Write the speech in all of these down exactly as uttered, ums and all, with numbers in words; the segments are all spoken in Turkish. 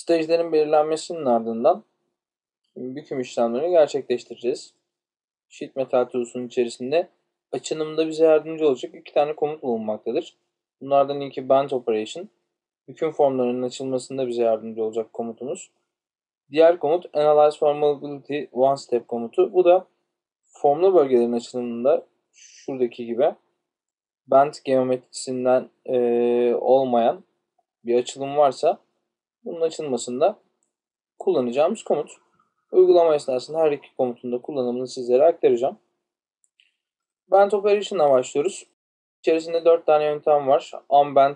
Stajlerin belirlenmesinin ardından büküm işlemlerini gerçekleştireceğiz. Sheet Metal Tools'un içerisinde açınımda bize yardımcı olacak iki tane komut bulunmaktadır. Bunlardan ilki Bend Operation. Büküm formlarının açılmasında bize yardımcı olacak komutumuz. Diğer komut Analyze Formability One Step komutu. Bu da formlu bölgelerin açılımında şuradaki gibi bend geometrisinden e, olmayan bir açılım varsa bunun açılmasında kullanacağımız komut. Uygulama esnasında her iki komutun da kullanımını sizlere aktaracağım. Bend Operation'la başlıyoruz. İçerisinde dört tane yöntem var. Unbend,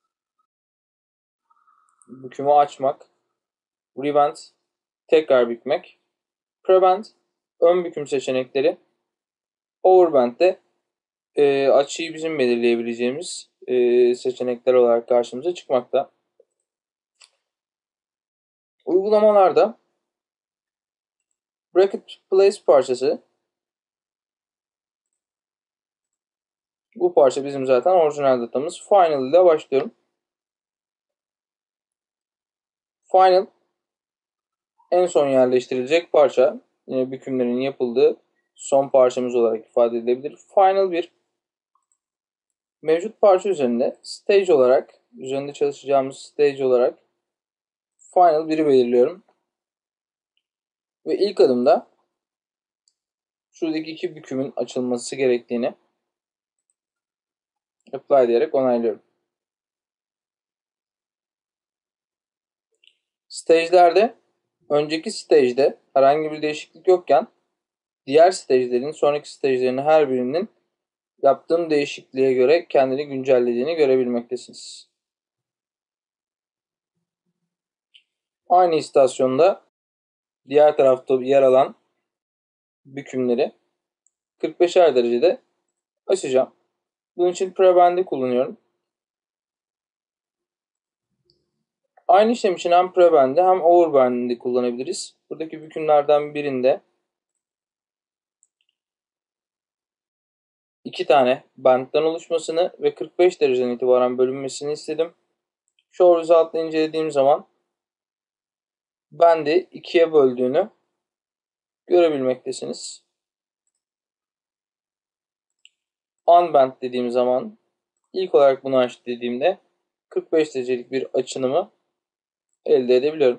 bükümü açmak, rebend, tekrar bükmek, prebend, ön büküm seçenekleri, overbend de e, açıyı bizim belirleyebileceğimiz e, seçenekler olarak karşımıza çıkmakta. Uygulamalarda Bracket Place parçası, bu parça bizim zaten orijinal datamız. Final ile başlıyorum. Final en son yerleştirilecek parça. Yine bükümlerin yapıldığı son parçamız olarak ifade edilebilir. Final bir mevcut parça üzerinde stage olarak, üzerinde çalışacağımız stage olarak Final bir'i belirliyorum. Ve ilk adımda şuradaki iki bükümün açılması gerektiğini apply diyerek onaylıyorum. Stage'lerde önceki stage'de herhangi bir değişiklik yokken diğer stage'lerin, sonraki stage'lerin her birinin yaptığım değişikliğe göre kendini güncellediğini görebilmektesiniz. Aynı istasyonda diğer tarafta yer alan bükümleri kırk beşer derecede açacağım. Bunun için prebend'i kullanıyorum. Aynı işlem için hem prebend'i hem overbend'i kullanabiliriz. Buradaki bükümlerden birinde iki tane bend'den oluşmasını ve kırk beş dereceden itibaren bölünmesini istedim. Show Result'la incelediğim zaman bend'i ikiye böldüğünü görebilmektesiniz. Unbend dediğim zaman ilk olarak bunu aç dediğimde kırk beş derecelik bir açınımı elde edebiliyorum.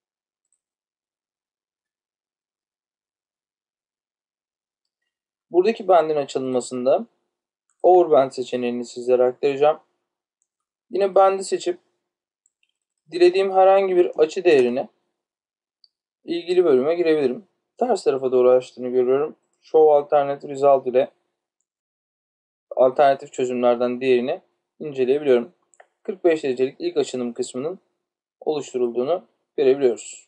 Buradaki bend'in açılmasında overbend seçeneğini sizlere aktaracağım. Yine bend'i seçip dilediğim herhangi bir açı değerini ilgili bölüme girebilirim. Ters tarafa doğru açtığını görüyorum. Show Alternate Result ile alternatif çözümlerden diğerini inceleyebiliyorum. kırk beş derecelik ilk açılım kısmının oluşturulduğunu görebiliyoruz.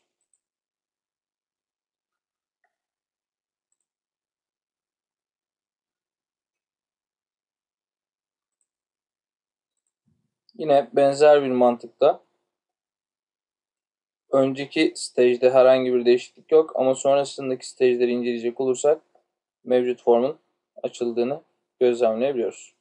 Yine benzer bir mantıkta önceki stage'de herhangi bir değişiklik yok ama sonrasındaki stage'leri inceleyecek olursak mevcut formun açıldığını gözlemleyebiliyoruz.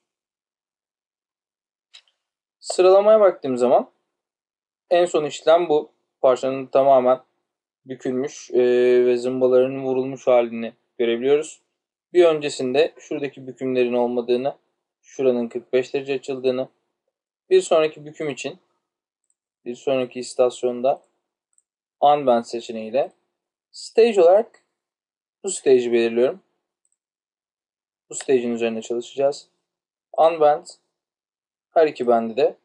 Sıralamaya baktığım zaman en son işlem bu. Parçanın tamamen bükülmüş e, ve zımbalarının vurulmuş halini görebiliyoruz. Bir öncesinde şuradaki bükümlerin olmadığını, şuranın kırk beş derece açıldığını, bir sonraki büküm için bir sonraki istasyonda Unbend seçeneğiyle stage olarak bu stage'i belirliyorum. Bu stage'in üzerinde çalışacağız. Unbend her iki bendi de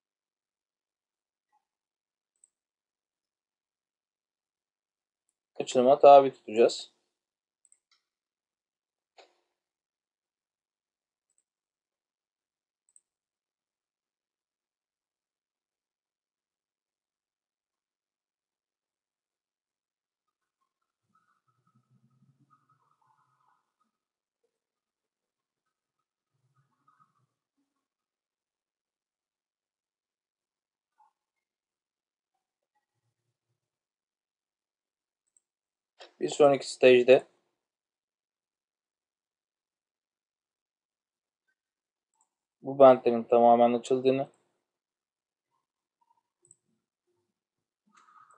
açılıma tabi tutacağız. Bir sonraki stage'de bu bentlerin tamamen açıldığını,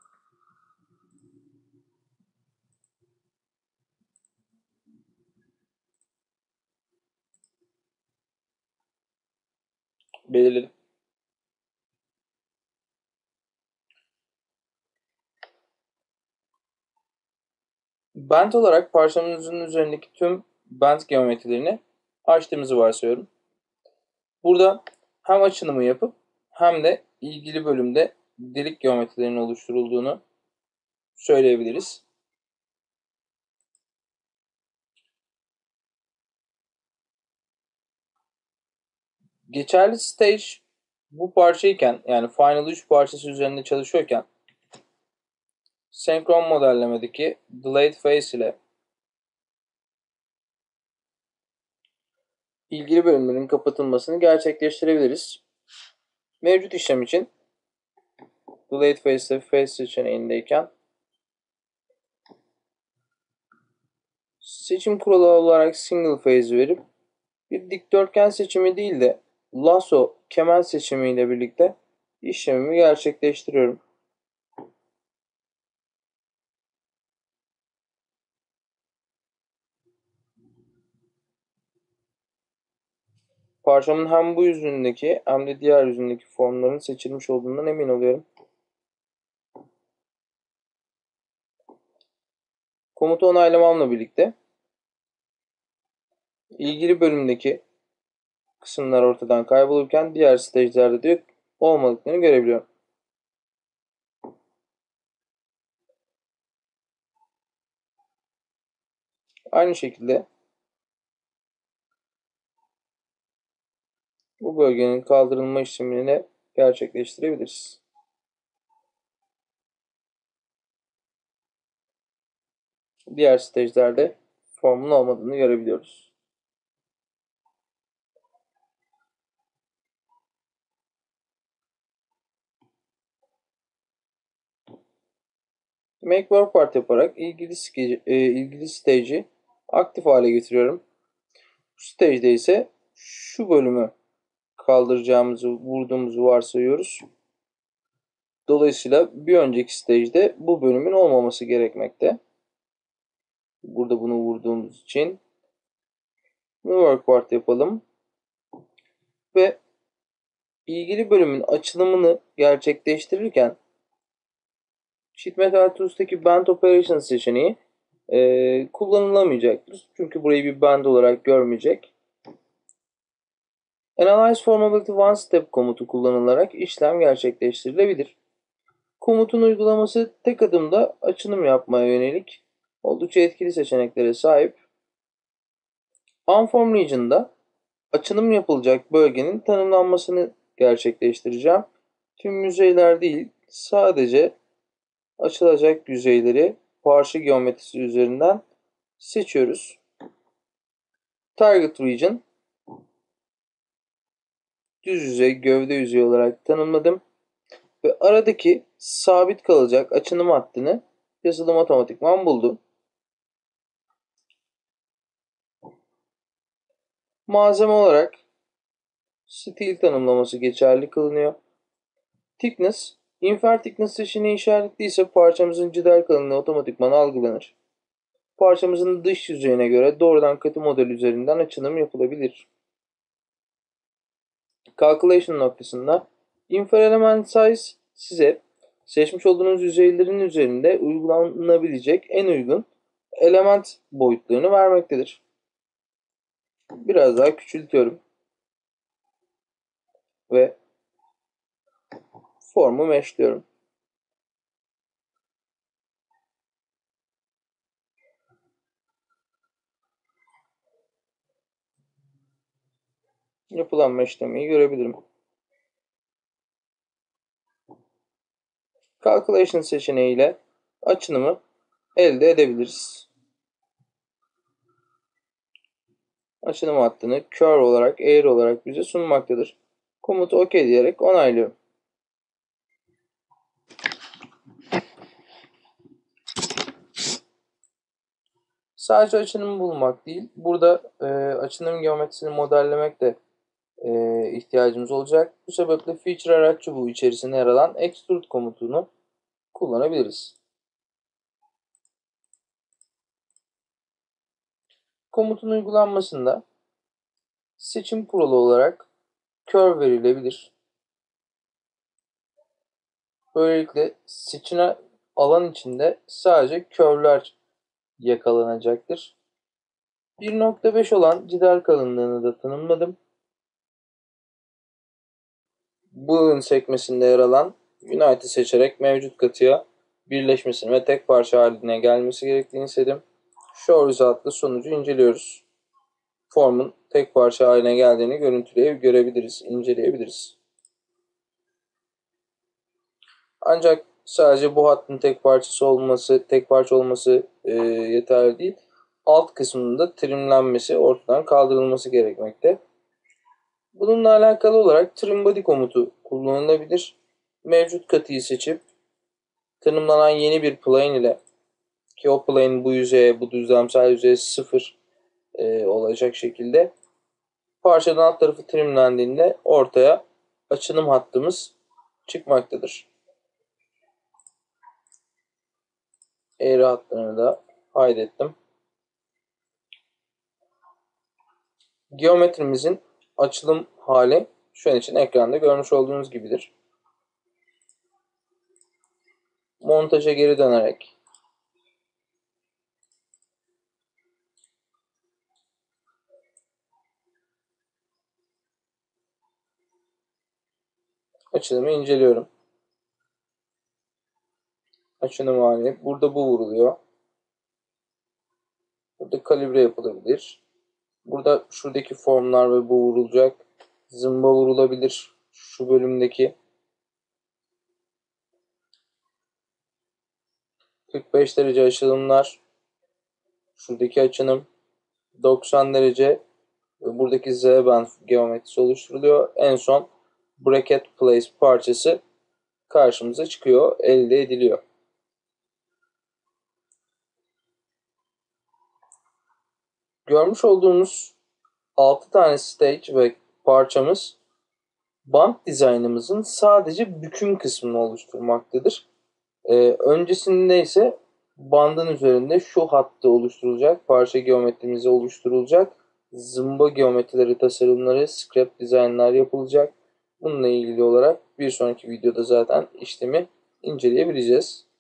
belirledim. Bent olarak parçamızın üzerindeki tüm bent geometrilerini açtığımızı varsayıyorum. Burada hem açınımı yapıp hem de ilgili bölümde delik geometrilerinin oluşturulduğunu söyleyebiliriz. Geçerli stage bu parçayken, yani Final üç parçası üzerinde çalışıyorken senkron modellemedeki delayed phase ile ilgili bölümlerin kapatılmasını gerçekleştirebiliriz. Mevcut işlem için delayed phase ile phase seçeneğindeyken seçim kuralı olarak single phase verip bir dikdörtgen seçimi değil de lasso kemer seçimiyle birlikte işlemimi gerçekleştiriyorum. Parçamın hem bu yüzündeki hem de diğer yüzündeki formların seçilmiş olduğundan emin oluyorum. Komutu onaylamamla birlikte ilgili bölümdeki kısımlar ortadan kaybolurken diğer stage'lerde de olmadıklarını görebiliyorum. Aynı şekilde bu bölgenin kaldırılma işlemini gerçekleştirebiliriz. Diğer stage'lerde formun olmadığını görebiliyoruz. Make work part yaparak ilgili, e, ilgili stage'i aktif hale getiriyorum. Bu stage'de ise şu bölümü kaldıracağımızı, vurduğumuzu varsayıyoruz. Dolayısıyla bir önceki stage'de bu bölümün olmaması gerekmekte. Burada bunu vurduğumuz için work part yapalım. Ve ilgili bölümün açılımını gerçekleştirirken Sheet Metal Tools'taki Bend Operation seçeneği e, kullanılamayacaktır. Çünkü burayı bir bend olarak görmeyecek. Analyze Formability One Step komutu kullanılarak işlem gerçekleştirilebilir. Komutun uygulaması tek adımda açılım yapmaya yönelik oldukça etkili seçeneklere sahip. Unform Region'da açılım yapılacak bölgenin tanımlanmasını gerçekleştireceğim. Tüm yüzeyler değil, sadece açılacak yüzeyleri parça geometrisi üzerinden seçiyoruz. Target Region düz yüzey, gövde yüzeyi olarak tanımladım. Ve aradaki sabit kalacak açınım hattını yazılım otomatikman buldu. Malzeme olarak steel tanımlaması geçerli kılınıyor. Thickness, infer thickness seçeneği işaretliyse parçamızın cider kalınlığı otomatikman algılanır. Parçamızın dış yüzeyine göre doğrudan katı model üzerinden açılım yapılabilir. Calculation noktasında infer element size size seçmiş olduğunuz yüzeylerin üzerinde uygulanabilecek en uygun element boyutlarını vermektedir. Biraz daha küçültüyorum. Ve formu meshliyorum. Yapılan meshlemeyi görebilirim. Calculation seçeneğiyle açınımı elde edebiliriz. Açınım hattını curve olarak, eğri olarak bize sunmaktadır. Komutu OK diyerek onaylıyorum. Sadece açınımı bulmak değil, burada e, açınım geometrisini modellemek de e, ihtiyacımız olacak. Bu sebeple feature araç çubuğu içerisinde yer alan extrude komutunu kullanabiliriz. Komutun uygulanmasında seçim kuralı olarak curve verilebilir. Böylelikle seçilen alan içinde sadece curve'ler yakalanacaktır. bir nokta beş olan cider kalınlığını da tanımladım. Boolean sekmesinde yer alan Unite'ı seçerek mevcut katıya birleşmesini ve tek parça haline gelmesi gerektiğini istedim. Show Result'lı sonucu inceliyoruz. Formun tek parça haline geldiğini görüntüleyip görebiliriz, inceleyebiliriz. Ancak sadece bu hattın tek parçası olması, tek parça olması e, yeterli değil. Alt kısmının da trimlenmesi, ortadan kaldırılması gerekmekte. Bununla alakalı olarak trim body komutu kullanılabilir. Mevcut katıyı seçip tanımlanan yeni bir plane ile, ki o plane bu yüzeye, bu düzlemsel yüzeye sıfır e, olacak şekilde parçanın alt tarafı trimlendiğinde ortaya açınım hattımız çıkmaktadır. Eğri hatlarını da kaydettim. Geometrimizin açılım hali şu an için ekranda görmüş olduğunuz gibidir. Montaja geri dönerek açılımı inceliyorum. Açılım hali. Burada bu vuruluyor. Burada kalibre yapılabilir. Burada şuradaki formlar ve bu vurulacak. Zımba vurulabilir. Şu bölümdeki kırk beş derece açılımlar. Şuradaki açılım doksan derece ve buradaki Z-band geometrisi oluşturuluyor. En son bracket place parçası karşımıza çıkıyor, elde ediliyor. Görmüş olduğumuz altı tane stage ve parçamız band dizaynımızın sadece büküm kısmını oluşturmaktadır. Ee, öncesinde ise bandın üzerinde şu hattı oluşturulacak, parça geometrimizi oluşturulacak, zımba geometrileri, tasarımları, scrap dizaynlar yapılacak. Bununla ilgili olarak bir sonraki videoda zaten işlemi inceleyebileceğiz.